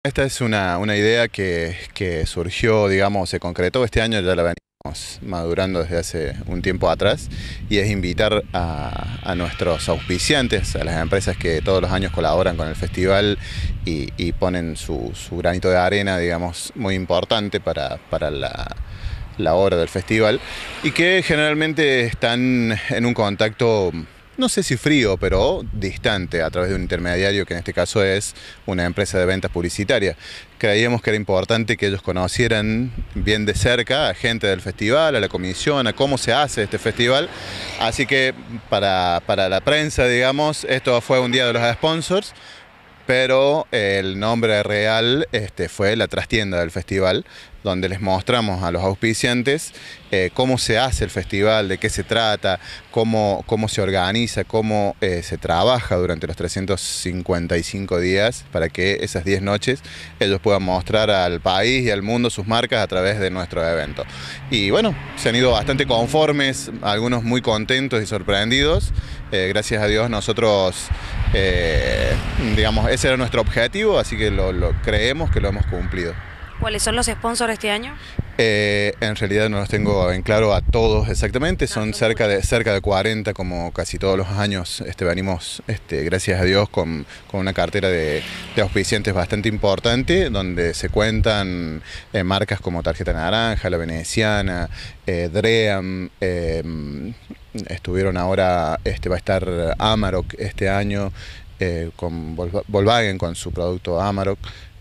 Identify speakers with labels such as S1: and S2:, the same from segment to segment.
S1: Esta es una idea que surgió, digamos, se concretó este año, ya la venimos madurando desde hace un tiempo atrás, y es invitar a nuestros auspiciantes, a las empresas que todos los años colaboran con el festival y ponen su granito de arena, digamos, muy importante para la obra del festival, y que generalmente están en un contacto, no sé si frío, pero distante, a través de un intermediario que en este caso es una empresa de ventas publicitarias. Creíamos que era importante que ellos conocieran bien de cerca a gente del festival, a la comisión, a cómo se hace este festival. Así que para la prensa, digamos, esto fue un día de los sponsors, pero el nombre real fue la trastienda del festival, donde les mostramos a los auspiciantes cómo se hace el festival, de qué se trata, cómo se organiza, cómo se trabaja durante los 355 días para que esas 10 noches ellos puedan mostrar al país y al mundo sus marcas a través de nuestro evento. Y bueno, se han ido bastante conformes, algunos muy contentos y sorprendidos. Gracias a Dios nosotros, digamos, ese era nuestro objetivo, así que creemos que lo hemos cumplido.
S2: ¿Cuáles son los sponsors este año?
S1: En realidad no los tengo en claro a todos exactamente, son cerca de 40, como casi todos los años venimos, gracias a Dios, con una cartera de auspiciantes bastante importante, donde se cuentan marcas como Tarjeta Naranja, La Veneciana, Dream, estuvieron ahora, va a estar Amarok este año, con Volkswagen con su producto Amarok.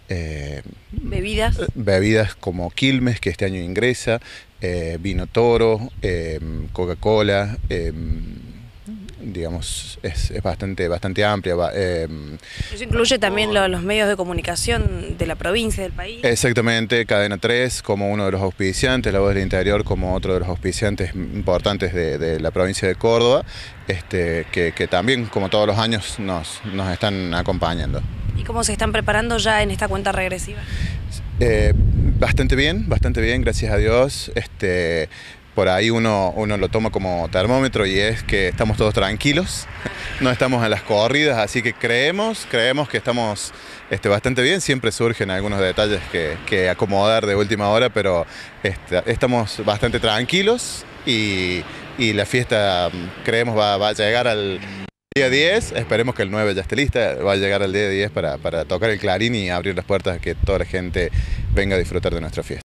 S1: Bebidas como Quilmes, que este año ingresa, Vino Toro, Coca-Cola, digamos, es bastante amplia.
S2: Eso incluye también los medios de comunicación de la provincia, del país.
S1: Exactamente, Cadena 3 como uno de los auspiciantes, La Voz del Interior como otro de los auspiciantes importantes de la provincia de Córdoba, que también, como todos los años, nos están acompañando.
S2: ¿Y cómo se están preparando ya en esta cuenta regresiva?
S1: Bastante bien, gracias a Dios. Por ahí uno lo toma como termómetro, y es que estamos todos tranquilos, no estamos en las corridas, así que creemos que estamos bastante bien. Siempre surgen algunos detalles que acomodar de última hora, pero estamos bastante tranquilos, y la fiesta, creemos, va a llegar al día 10, esperemos que el 9 ya esté lista, va a llegar al día 10 para tocar el clarín y abrir las puertas a que toda la gente venga a disfrutar de nuestra fiesta.